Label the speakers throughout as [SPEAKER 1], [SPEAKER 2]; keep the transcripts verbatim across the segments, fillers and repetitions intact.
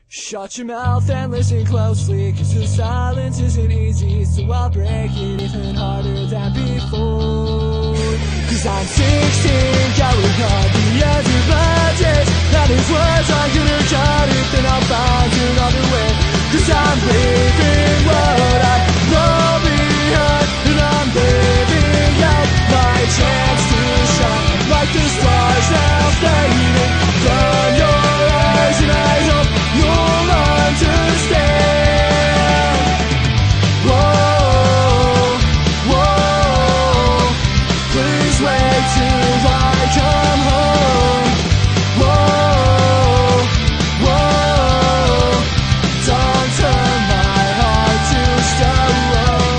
[SPEAKER 1] Shut your mouth and listen closely, cause the silence isn't easy, so I'll break it even harder than before. Cause I'm sixteen, going on the edge of my days, and if words are gonna cut it, then I'll find another way. Cause I'm leaving what I know behind, and I'm living out my chance to shine, like the stars now fading from your eyes, and I hope you'll understand. Whoa, whoa, please wait till I come home. Whoa, whoa, don't turn my heart to stone.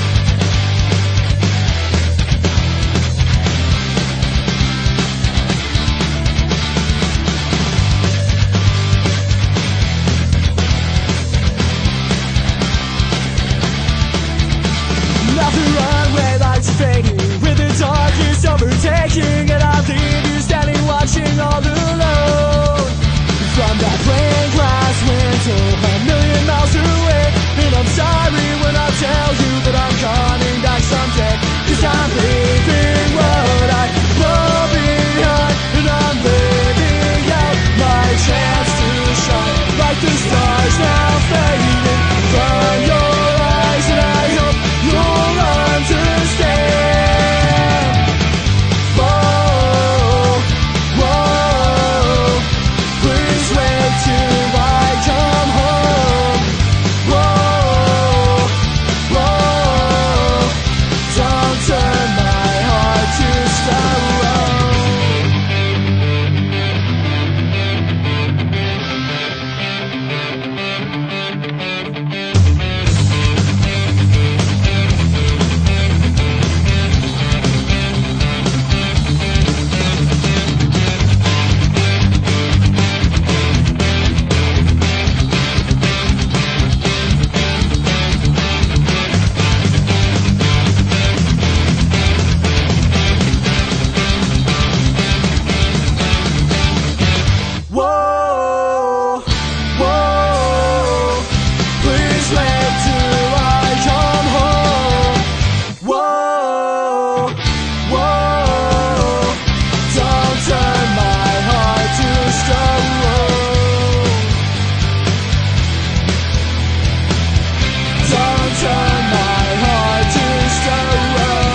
[SPEAKER 1] The runway lights fading, with the darkness overtaking, and I leave you standing watching all alone. From that plain glass window a million miles away, and I'm sorry when I tell you that I'm coming back someday. Cause I'm leaving what I know behind, and I'm living out my chance to shine, like the stars now fading from your eyes, and I hope you'll understand. Whoa, whoa, please wait till I come home. Whoa, whoa, don't turn my heart to stone. Whoa, whoa, please wait till I come home. Whoa, whoa, don't turn my heart to stone. Don't turn my heart to stone.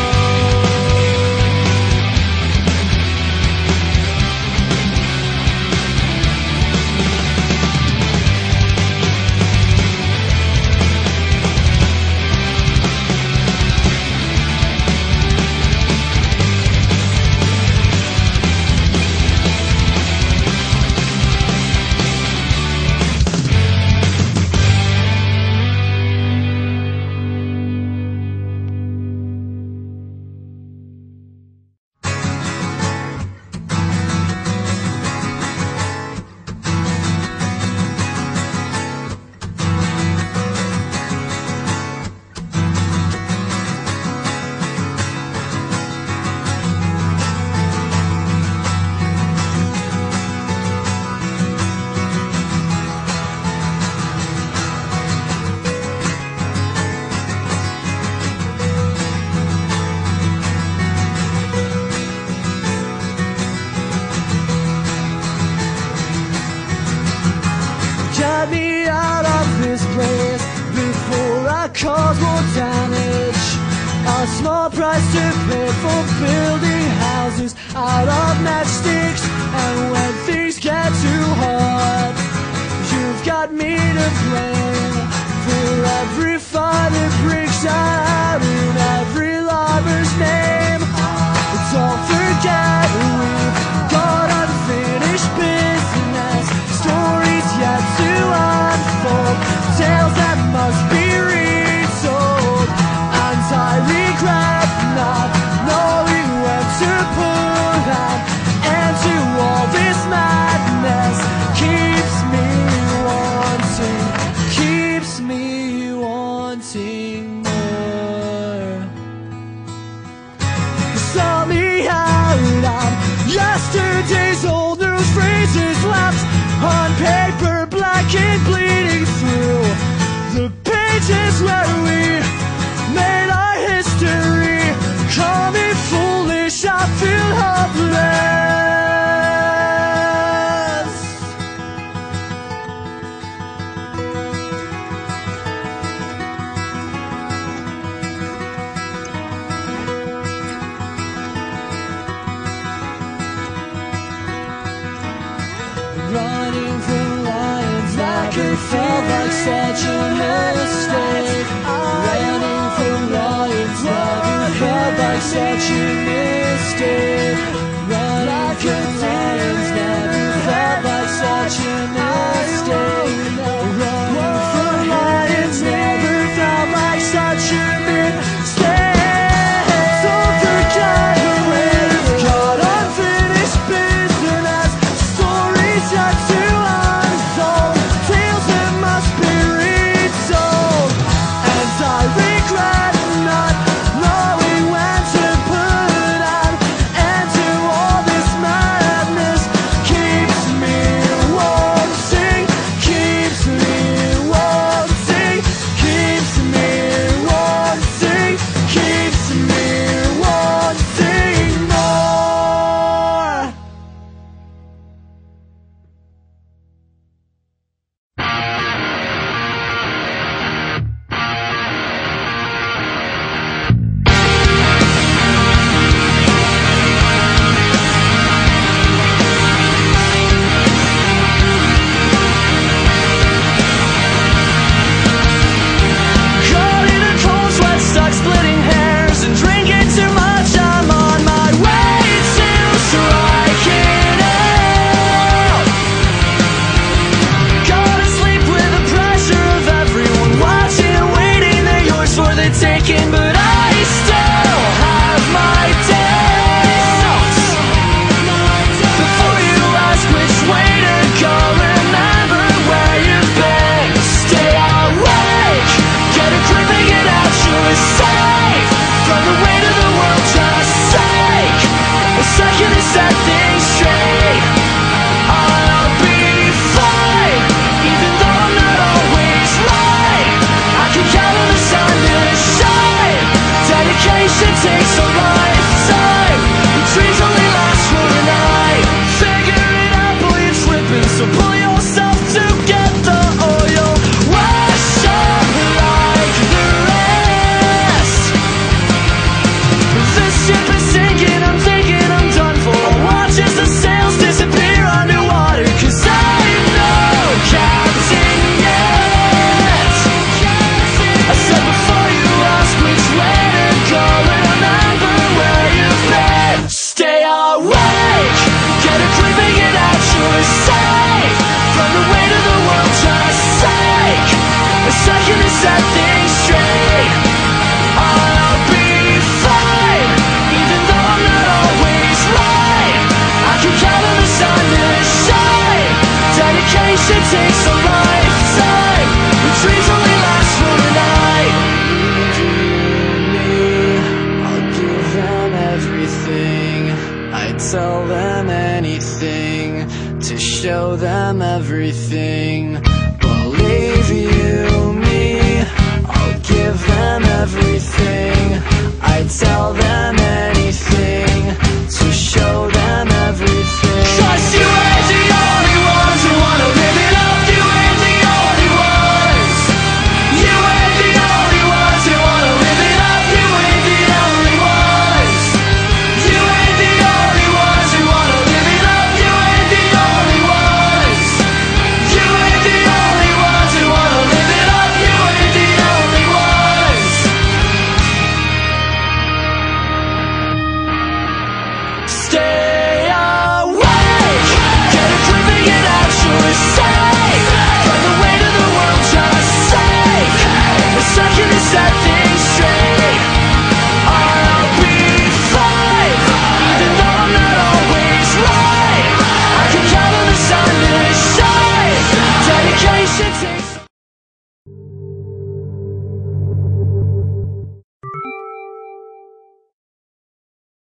[SPEAKER 1] Get me out of this place before I cause more damage. A small price to pay for building houses out of matchsticks. And when things get too hard, you've got me to blame for every fire that breaks out in every lover's name. But don't forget we've got unfinished business, stories yet to unfold, tales that must be retold. And I regret not knowing when to put an end to all this madness. Keeps me wanting running from lions. Never felt like such a mistake. Running from lions, never felt like such a mistake. Running from lions, never felt like such a mistake. Running from lions, never felt like such a mistake. So forget the ways, got unfinished business, stories yet to untold, tales that must be retold. And I regret not knowing when to put an end to all this madness. Keeps me wanting, keeps me wanting, keeps me wanting, keeps me wanting more. Caught in a cold sweat, stuck splitting hairs and drinking too much. I'm on my way to striking out. Gotta sleep with the pressure of everyone watching and waiting. They're yours for the taking, but I still have my doubts. Before you ask which way to go, remember where you've been. Stay awake, get a grip and get out. You're safe from the weight of the world. Just take a second to set things straight. I'll be fine, even though I'm not always right. I can count on the sun to shine. Dedication takes a lifetime. The dreams only last for a night. Figure it out, boy, you're tripping, so pull yourself together or you'll wash up like the rest. This ship is sinking, I'm thinking I'm done for. I watch as the sails disappear underwater, 'cause I'm no captain yet. I said before you ask which way to go, remember where you've been. Stay awake, get a grip and get out. You're safe from the weight of the world. Just take a second to set things straight. I'll be fine, even though I'm not always right. I can count on the sun to shine. Dedication takes a lifetime. The dreams only last for a night. I'll give them everything. I'd tell them anything to show them everything. Believe you me, I'll give them everything. I'd tell them anything.